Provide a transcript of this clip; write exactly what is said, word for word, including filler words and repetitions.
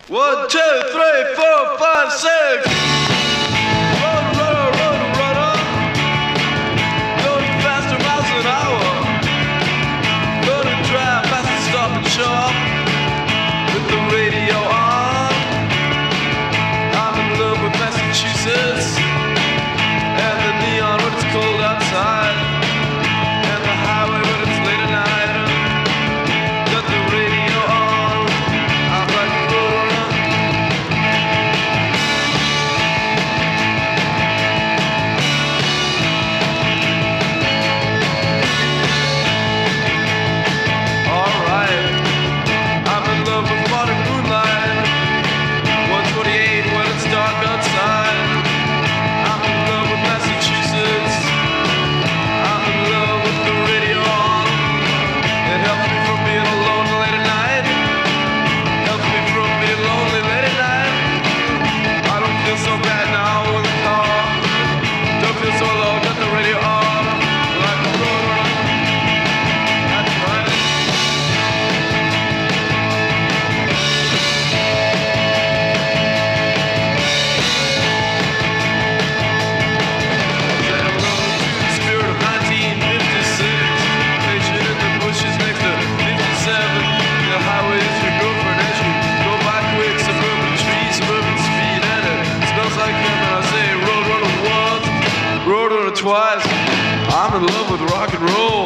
One, two, three, four, five, six. Run, run, run, run, run. Going faster miles an hour. Gonna drive fast and stop and shop with the radio on. I'm in love with Massachusetts and the neon when it's cold outside, and the highway when it's late at night. Got the radio on. I'm like a roller. Alright, I'm in love with modern moonlight. one twenty-eight when it's dark outside. I'm in love with Massachusetts. I'm in love with the radio on. It helps me from being alone late at night. Helps me from being lonely late at night. I don't feel so bad now in the car. Don't feel so alone, got the radio on. Like a roller. That's right. Say hello to the spirit of nineteen fifty-six. Patient in the bushes next to fifty-seven. The highway is your girlfriend as you go by quick. Suburban trees, suburban speed, and it smells like heaven. I say road runner once, road runner twice. I'm in love with rock and roll.